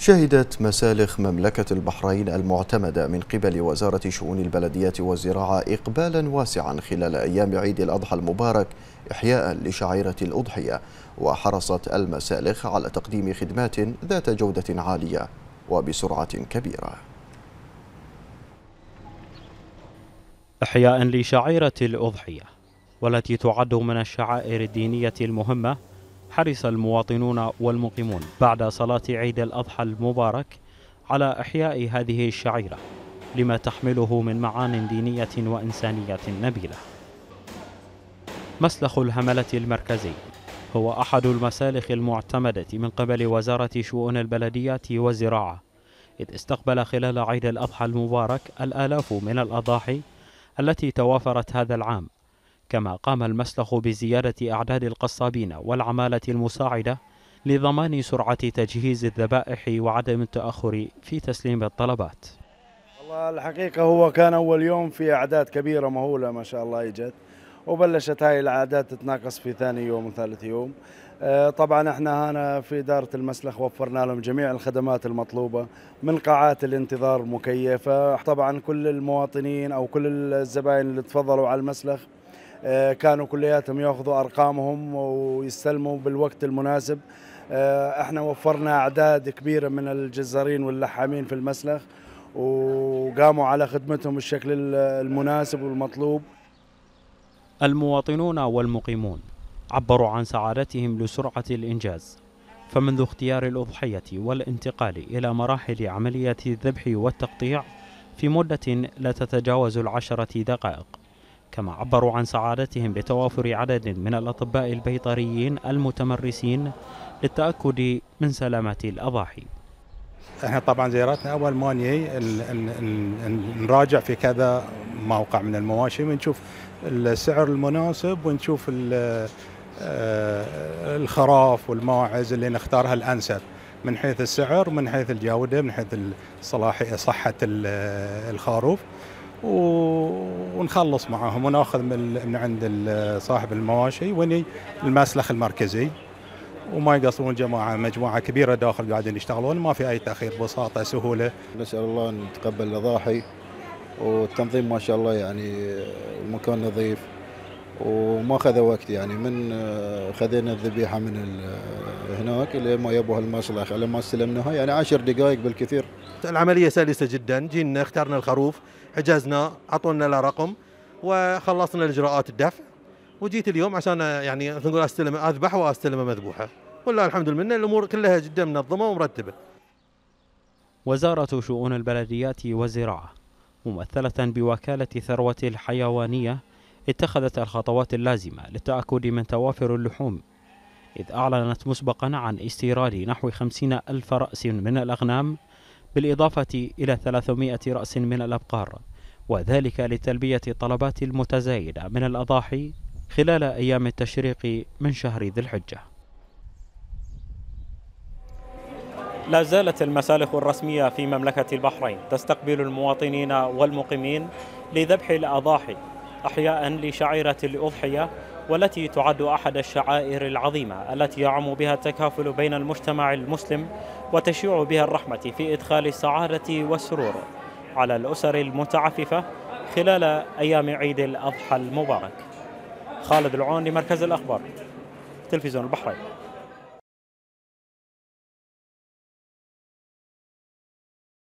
شهدت مسالخ مملكة البحرين المعتمدة من قبل وزارة شؤون البلديات والزراعة إقبالا واسعا خلال أيام عيد الأضحى المبارك إحياء لشعيرة الأضحية، وحرصت المسالخ على تقديم خدمات ذات جودة عالية وبسرعة كبيرة. إحياء لشعيرة الأضحية والتي تعد من الشعائر الدينية المهمة، حرص المواطنون والمقيمون بعد صلاة عيد الأضحى المبارك على إحياء هذه الشعيرة لما تحمله من معان دينية وإنسانية نبيلة. مسلخ الهملة المركزي هو أحد المسالخ المعتمدة من قبل وزارة شؤون البلديات والزراعة، إذ استقبل خلال عيد الأضحى المبارك الآلاف من الأضاحي التي توافرت هذا العام، كما قام المسلخ بزيادة أعداد القصابين والعمالة المساعدة لضمان سرعة تجهيز الذبائح وعدم التأخر في تسليم الطلبات. والله الحقيقة هو كان أول يوم في أعداد كبيرة مهولة ما شاء الله إجت، وبلشت هاي الأعداد تتناقص في ثاني يوم وثالث يوم. طبعا احنا هنا في إدارة المسلخ وفرنا لهم جميع الخدمات المطلوبة من قاعات الانتظار مكيفة. طبعا كل المواطنين أو كل الزبائن اللي تفضلوا على المسلخ كانوا كلياتهم ياخذوا ارقامهم ويستلموا بالوقت المناسب. احنا وفرنا اعداد كبيره من الجزارين واللحامين في المسلخ وقاموا على خدمتهم بالشكل المناسب والمطلوب. المواطنون والمقيمون عبروا عن سعادتهم لسرعة الإنجاز، فمنذ اختيار الأضحية والانتقال إلى مراحل عملية الذبح والتقطيع في مدة لا تتجاوز 10 دقائق. كما عبروا عن سعادتهم بتوافر عدد من الأطباء البيطريين المتمرسين للتأكد من سلامة الأضاحي. احنا طبعا زيارتنا اول ما نجي نراجع في كذا موقع من المواشي ونشوف السعر المناسب ونشوف الخراف والماعز اللي نختارها الانسب من حيث السعر، من حيث الجودة، من حيث صحة الخروف، ونخلص معاهم وناخذ من عند صاحب المواشي وني المسلخ المركزي، وما يقصرون مجموعة كبيرة داخل قاعدين يشتغلون، ما في أي تأخير، بساطة سهولة. نسأل الله أن نتقبل الأضاحي والتنظيم ما شاء الله، يعني المكان نظيف وما خذ وقت، يعني من خذينا الذبيحة من هناك إلى ما يبوها المسلخ على ما استلمناها يعني 10 دقائق بالكثير. العملية سلسة جدا، جينا اخترنا الخروف، حجزنا، عطونا له رقم وخلصنا الإجراءات الدفع، وجيت اليوم عشان يعني نقول استلم اذبح واستلم مذبوحه. والله الحمد لله الامور كلها جدا منظمه ومرتبه. وزارة شؤون البلديات والزراعة ممثلة بوكالة ثروة الحيوانية اتخذت الخطوات اللازمة للتأكد من توافر اللحوم، إذ أعلنت مسبقا عن استيراد نحو 50,000 رأس من الأغنام بالإضافة إلى 300 رأس من الأبقار، وذلك لتلبية الطلبات المتزايدة من الأضاحي خلال أيام التشريق من شهر ذي الحجة. لا زالت المسالخ الرسمية في مملكة البحرين تستقبل المواطنين والمقيمين لذبح الأضاحي أحياء لشعيرة الأضحية، والتي تعد أحد الشعائر العظيمة التي يعم بها التكافل بين المجتمع المسلم وتشيع بها الرحمة في إدخال السعادة والسرور على الأسر المتعففة خلال أيام عيد الأضحى المبارك. خالد العون لمركز الأخبار، تلفزيون البحرين.